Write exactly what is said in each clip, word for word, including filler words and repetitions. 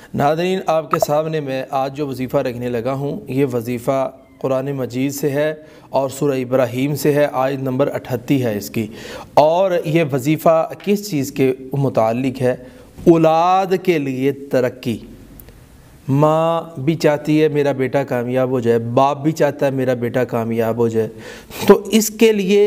ناظرین، آپ کے سامنے میں آج جو وظیفہ رکھنے لگا ہوں یہ وظیفہ قرآن مجید سے ہے اور سورہ ابراہیم سے ہے، آیت نمبر اٹھتی ہے اس کی۔ اور یہ وظیفہ کس چیز کے متعلق ہے؟ اولاد کے لیے ترقی۔ ماں بھی چاہتی ہے میرا بیٹا کامیاب ہو جائے، باپ بھی چاہتا ہے میرا بیٹا کامیاب ہو جائے، تو اس کے لیے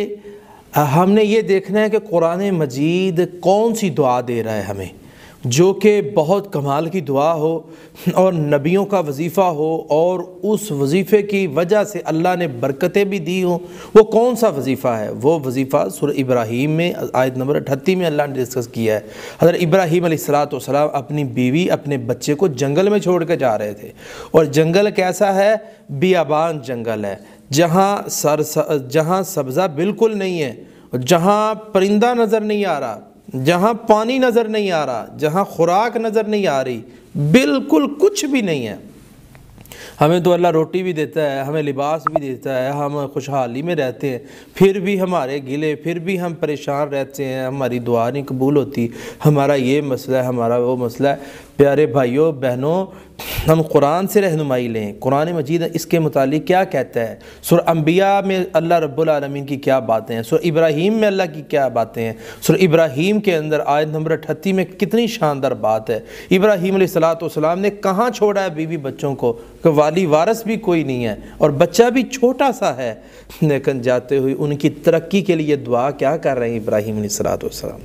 ہم نے یہ دیکھنا ہے کہ قرآن مجید کون سی دعا دے رہا ہے ہمیں، جو کہ بہت کمال کی دعا ہو اور نبیوں کا وظیفہ ہو اور اس وظیفے کی وجہ سے اللہ نے برکتیں بھی دی ہوں۔ وہ کون سا وظیفہ ہے؟ وہ وظیفہ سورہ ابراہیم میں آیت نمبر اٹھتی میں اللہ نے ڈسکس کیا ہے۔ حضرت ابراہیم علیہ الصلوۃ والسلام اپنی بیوی اپنے بچے کو جنگل میں چھوڑ کے جا رہے تھے، اور جنگل کیسا ہے؟ بیابان جنگل ہے، جہاں سر جہاں سبزہ بالکل نہیں ہے، جہاں پرندہ نظر نہیں آ رہا، جہاں پانی نظر نہیں آ رہا، جہاں خوراک نظر نہیں آ رہی، بالکل کچھ بھی نہیں ہے۔ ہمیں تو اللہ روٹی بھی دیتا ہے، ہمیں لباس بھی دیتا ہے، ہم خوشحالی میں رہتے ہیں، پھر بھی ہمارے گلے، پھر بھی ہم پریشان رہتے ہیں، ہماری دعا نہیں قبول ہوتی، ہمارا یہ مسئلہ ہے، ہمارا وہ مسئلہ ہے۔ پیارے بھائیوں بہنوں، ہم قرآن سے رہنمائی لیں۔ قرآن مجید اس کے متعلق کیا کہتا ہے؟ سورہ انبیاء میں اللہ رب العالمین کی کیا باتیں ہیں، سورہ ابراہیم میں اللہ کی کیا باتیں ہیں، سورہ ابراہیم کے اندر آیت نمبر اٹھتی میں کتنی شاندار بات ہے۔ ابراہیم علیہ الصلوۃ والسلام نے کہاں چھوڑا ہے بیوی بچوں کو، کہ والی وارث بھی کوئی نہیں ہے اور بچہ بھی چھوٹا سا ہے، لیکن جاتے ہوئے ان کی ترقی کے لیے دعا کیا کر رہے ہیں ابراہیم علیہ الصلوۃ والسلام؟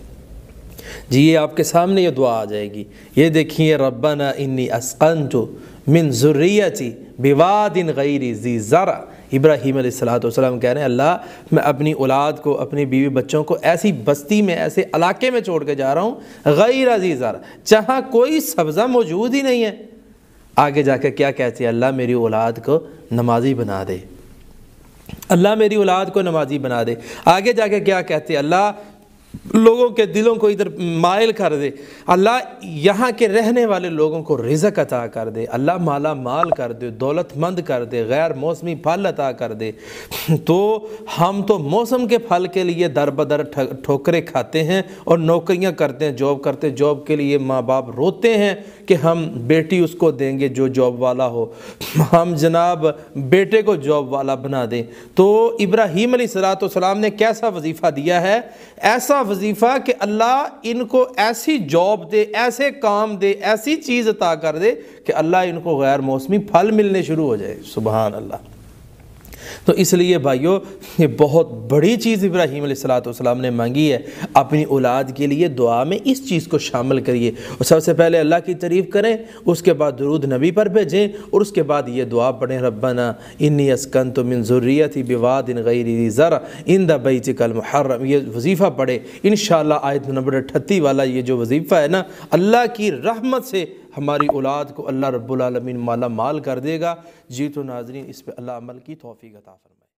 جی یہ آپ کے سامنے یہ دعا آ جائے گی، یہ دیکھیے، ربنا انی اسقنت من ذریتی بواد غیر ذی زرع۔ ابراہیم علیہ الصلوۃ والسلام کہہ رہے ہیں اللہ میں اپنی اولاد کو، اپنی بیوی بچوں کو ایسی بستی میں، ایسے علاقے میں چھوڑ کے جا رہا ہوں غیر ذی زرع، جہاں کوئی سبزہ موجود ہی نہیں ہے۔ آگے جا کے کیا کہتے ہیں؟ اللہ میری اولاد کو نمازی بنا دے، اللہ میری اولاد کو نمازی بنا دے۔ آگے جا کے کیا کہتے ہیں؟ اللہ لوگوں کے دلوں کو ادھر مائل کر دے، اللہ یہاں کے رہنے والے لوگوں کو رزق عطا کر دے، اللہ مالا مال کر دے، دولت مند کر دے، غیر موسمی پھل عطا کر دے۔ تو ہم تو موسم کے پھل کے لیے در بدر ٹھوکریں کھاتے ہیں اور نوکریاں کرتے ہیں، جاب کرتے ہیں، جاب کے لیے ماں باپ روتے ہیں کہ ہم بیٹی اس کو دیں گے جو جاب والا ہو، ہم جناب بیٹے کو جاب والا بنا دیں۔ تو ابراہیم علیہ الصلوۃ والسلام نے کیسا وظیفہ دیا ہے؟ ایسا وظیفہ کہ اللہ ان کو ایسی جاب دے، ایسے کام دے، ایسی چیز عطا کر دے کہ اللہ ان کو غیر موسمی پھل ملنے شروع ہو جائے۔ سبحان اللہ۔ تو اس لیے بھائیوں یہ بہت بڑی چیز ابراہیم علیہ الصلوۃ والسلام نے مانگی ہے۔ اپنی اولاد کے لیے دعا میں اس چیز کو شامل کریے، اور سب سے پہلے اللہ کی تعریف کریں، اس کے بعد درود نبی پر بھیجیں، اور اس کے بعد یہ دعا پڑھیں، ربنا انی اسکنت من ذریتی بواد غیر ذی زرع عند بیتک المحرم۔ یہ وظیفہ پڑھیں انشاءاللہ۔ آیت نمبر اٹھتی والا یہ جو وظیفہ ہے نا، اللہ کی رحمت سے ہماری اولاد کو اللہ رب العالمین مالا مال کر دے گا۔ جی تو ناظرین، اس پہ اللہ عمل کی توفیق عطا فرمائے۔